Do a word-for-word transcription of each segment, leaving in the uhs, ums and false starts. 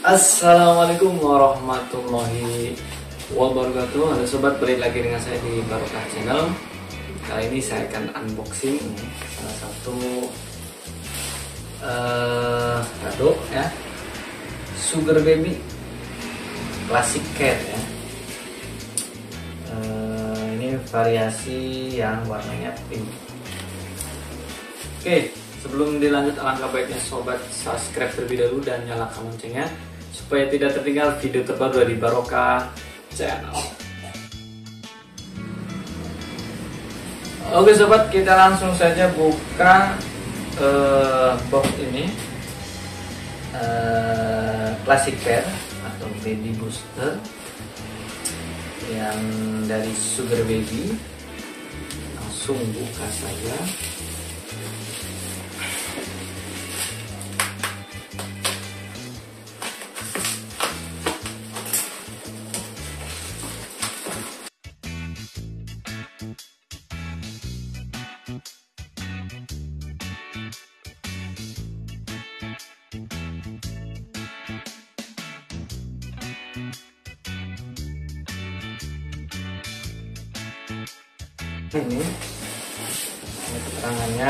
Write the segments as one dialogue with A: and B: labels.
A: Assalamualaikum warahmatullahi wabarakatuh. Halo sobat, balik lagi dengan saya di Barokah Channel. Kali ini saya akan unboxing salah satu uh, kado ya, Sugar Baby Classic Care ya. Uh, ini variasi yang warnanya pink. Oke, sebelum dilanjut alangkah baiknya sobat subscribe terlebih dahulu dan nyalakan loncengnya supaya tidak tertinggal video terbaru dari Barokah Channel. Oke sobat, kita langsung saja buka uh, box ini, uh, Classic Care atau Baby Booster yang dari Sugar Baby. Langsung buka saja. Ini, ini keterangannya,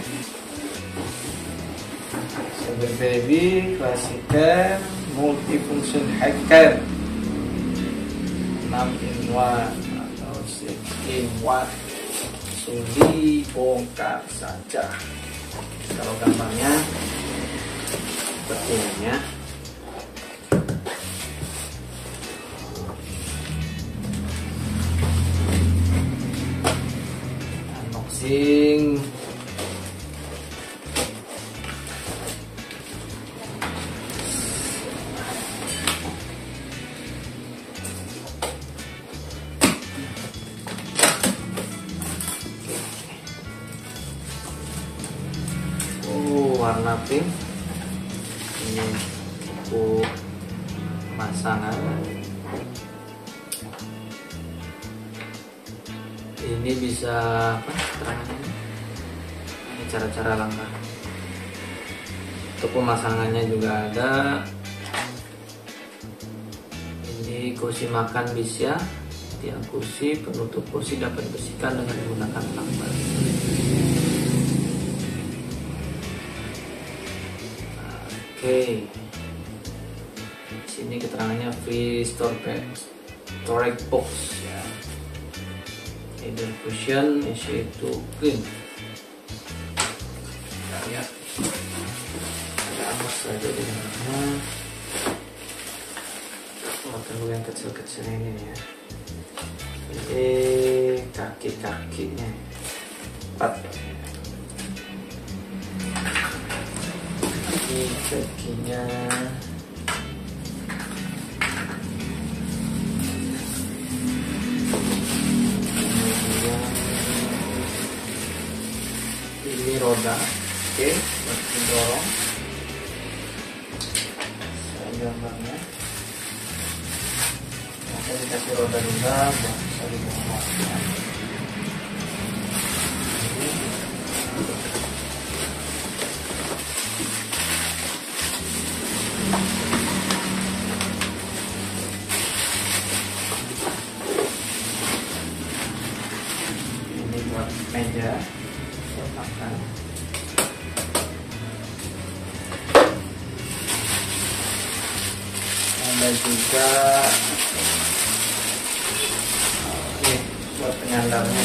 A: Sugar Baby Classic Care Multifunction Hair Care enam in one atau six in one. Langsung dibongkar saja. Kalau gambarnya seperti ini ya. Unboxing. Oh, warna pink. Ini buku pemasangan. Ini bisa apa keterangannya? Ini cara-cara langkah. Untuk pemasangannya juga ada. Ini kursi makan bisa, tiang kursi, penutup kursi dapat dibersihkan dengan menggunakan lakban. Oke. Di sini keterangannya free storage storage box ya. Either cushion easy to clean. Kita lihat ada apa saja di dalamnya. Oh, tunggu yang kecil-kecil ini ya. Ini kaki-kakinya empat. Kaki-kakinya ini roda, oke, buat didorong. Saya gambarnya, nanti dikasih roda juga buat bisa didorong. Ini buat meja. Makan. Ada juga ini buat penyandarnya,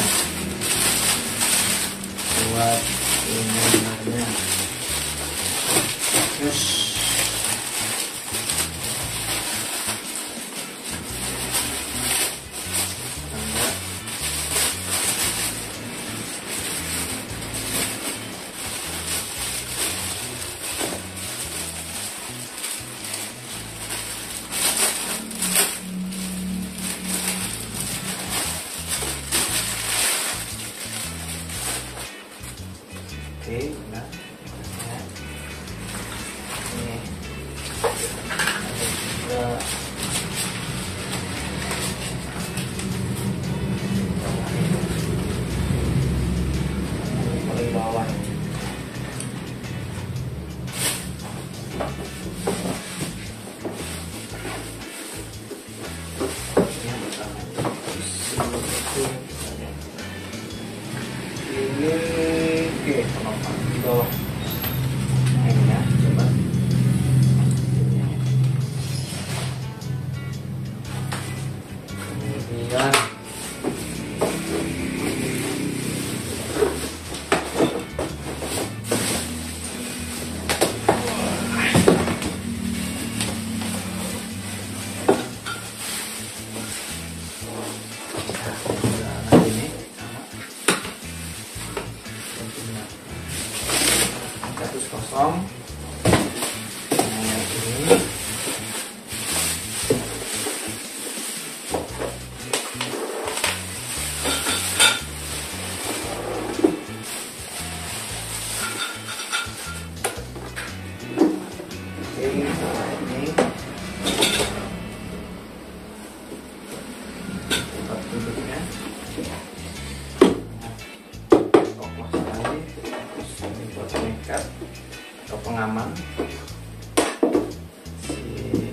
A: buat penyandarnya. Terus oke, udah ya. Ini ada juga ini paling bawah.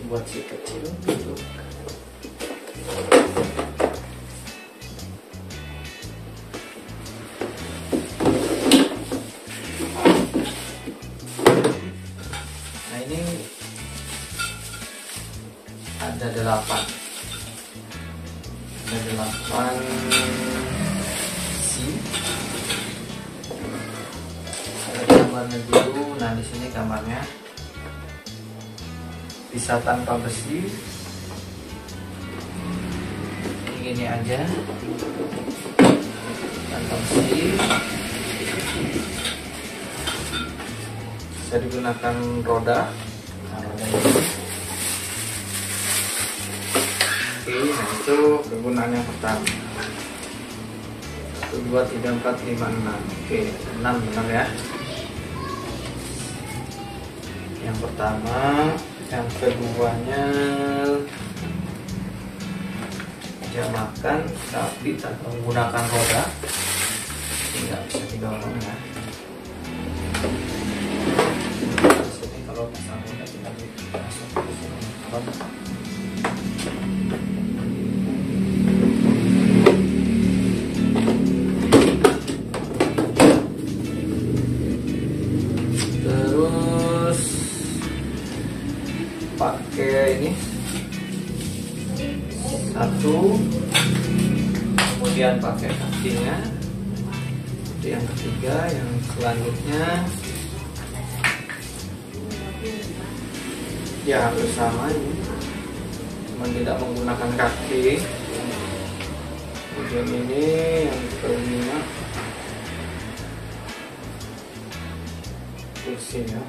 A: buat si kecil gitu. Nah ini ada delapan ada delapan si ada gambarnya dulu. Nah di sini gambarnya bisa tanpa besi, ini gini aja tanpa besi, bisa digunakan roda. Nah, roda ini. Oke, nah itu kegunaan yang pertama. Satu, dua, tiga, empat, lima, enam. Oke, enam benar ya. Yang pertama, yang keduanya jamakan tapi tanpa menggunakan roda, tidak bisa didorong ya. Di sini kalau pasang roda tidak masuk ke sini. Pakai ini satu, kemudian pakai kakinya. Itu yang ketiga. Yang selanjutnya ya harus sama ini, cuma tidak menggunakan kaki. Kemudian ini yang kelima kursinya.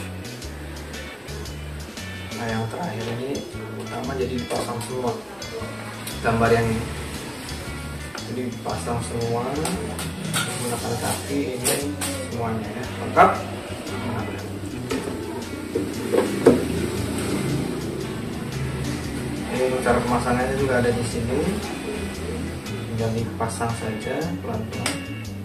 A: Nah yang terakhir ini utama jadi dipasang semua gambar yang ini, jadi dipasang semua menggunakan kaki ini semuanya ya, lengkap. Nah, ini cara pemasangannya juga ada di sini, tinggal dipasang saja pelan-pelan.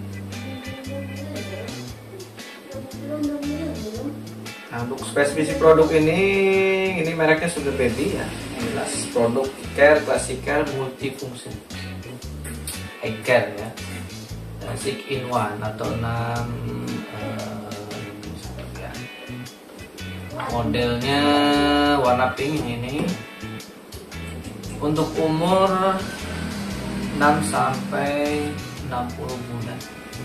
A: Nah, untuk spesifikasi produk ini, ini mereknya Sugar Baby ya. Yang jelas produk care, classic care, multifunction. Eye care ya. Six in one atau enam uh, ya. Modelnya warna pink ini. Untuk umur enam sampai enam puluh bulan.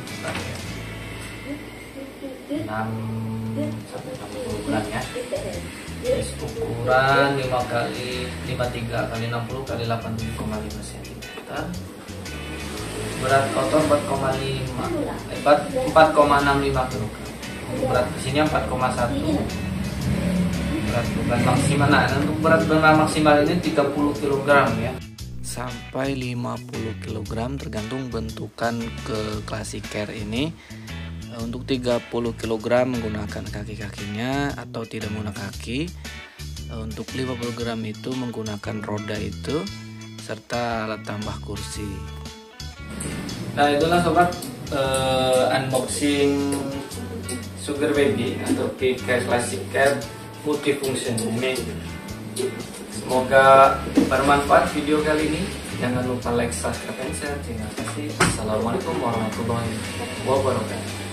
A: enam sampai enam puluh bulan ya. Terus ukuran lima kali lima puluh tiga kali enam puluh kali delapan puluh tujuh koma lima sentimeter. Berat kotor empat koma lima, empat koma enam lima kilogram. Untuk berat besinya empat koma satu. Berat beban maksimal, nah untuk berat beban maksimal ini tiga puluh kilogram ya. Sampai lima puluh kilogram tergantung bentukan ke Classic Care ini. Untuk tiga puluh kilogram menggunakan kaki-kakinya atau tidak menggunakan kaki. Untuk lima puluh gram itu menggunakan roda itu serta alat tambah kursi. Nah itulah sobat uh, unboxing Sugar Baby atau Care Classic Care Multifunction ini. Semoga bermanfaat video kali ini. Jangan lupa like, subscribe, dan share. Terima kasih. Assalamualaikum warahmatullahi wabarakatuh.